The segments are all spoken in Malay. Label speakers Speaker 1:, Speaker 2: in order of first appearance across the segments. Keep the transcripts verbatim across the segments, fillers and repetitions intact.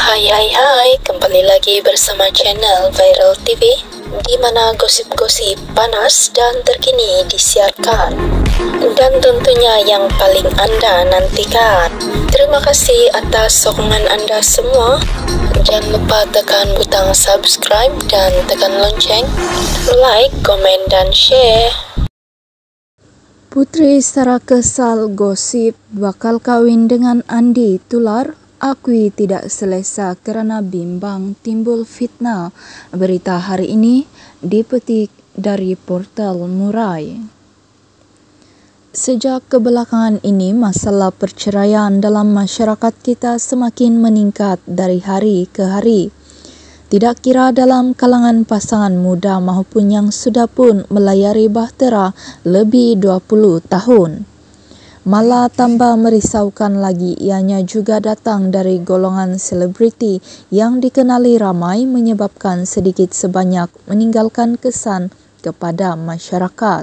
Speaker 1: Hai hai hai, kembali lagi bersama channel Viral T V, di mana gosip-gosip panas dan terkini disiarkan, dan tentunya yang paling Anda nantikan. Terima kasih atas sokongan Anda semua. Jangan lupa tekan butang subscribe dan tekan lonceng, like, komen, dan share.
Speaker 2: Putri Sarah kesal gosip bakal kawin dengan Andi Tular. Akui tidak selesa kerana bimbang timbul fitnah. Berita hari ini dipetik dari portal Murai. Sejak kebelakangan ini, masalah perceraian dalam masyarakat kita semakin meningkat dari hari ke hari. Tidak kira dalam kalangan pasangan muda maupun yang sudah pun melayari bahtera lebih dua puluh tahun. Malah tambah merisaukan lagi, ianya juga datang dari golongan selebriti yang dikenali ramai menyebabkan sedikit sebanyak meninggalkan kesan kepada masyarakat.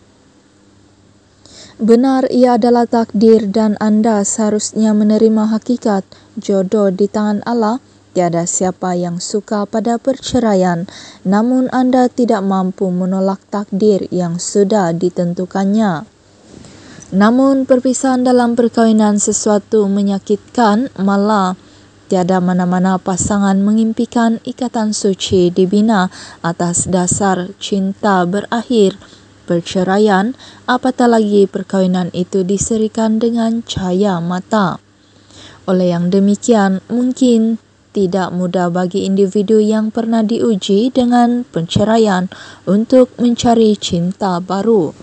Speaker 2: Benar, ia adalah takdir dan Anda seharusnya menerima hakikat jodoh di tangan Allah. Tiada siapa yang suka pada perceraian, namun Anda tidak mampu menolak takdir yang sudah ditentukannya. Namun perpisahan dalam perkawinan sesuatu menyakitkan, malah tiada mana-mana pasangan mengimpikan ikatan suci dibina atas dasar cinta berakhir perceraian, apatah lagi perkawinan itu diserikan dengan cahaya mata. Oleh yang demikian, mungkin tidak mudah bagi individu yang pernah diuji dengan perceraian untuk mencari cinta baru.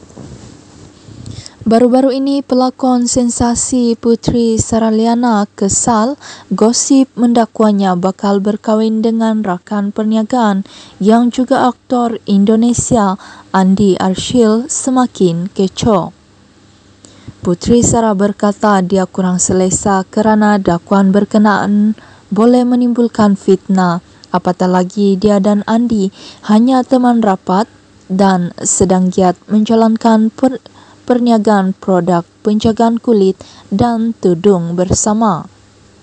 Speaker 2: Baru-baru ini pelakon sensasi Putri Saraliana kesal gosip mendakwanya bakal berkahwin dengan rakan perniagaan yang juga aktor Indonesia Andi Arsyil semakin kecoh. Putri Sarah berkata dia kurang selesa kerana dakwaan berkenaan boleh menimbulkan fitnah, apatah lagi dia dan Andi hanya teman rapat dan sedang giat menjalankan per perniagaan produk penjagaan kulit dan tudung bersama.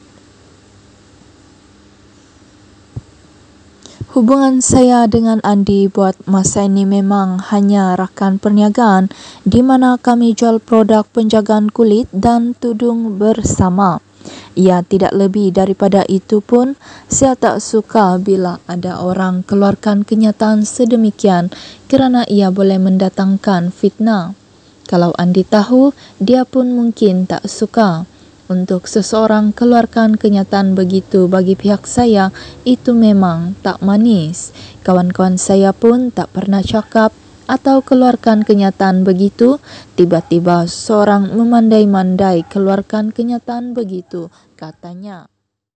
Speaker 2: Hubungan saya dengan Andi buat masa ini memang hanya rakan perniagaan di mana kami jual produk penjagaan kulit dan tudung bersama. Ia tidak lebih daripada itu pun. Saya tak suka bila ada orang keluarkan kenyataan sedemikian kerana ia boleh mendatangkan fitnah. Kalau Andi tahu, dia pun mungkin tak suka. Untuk seseorang keluarkan kenyataan begitu bagi pihak saya, itu memang tak manis. Kawan-kawan saya pun tak pernah cakap atau keluarkan kenyataan begitu. Tiba-tiba seorang memandai-mandai keluarkan kenyataan begitu, katanya.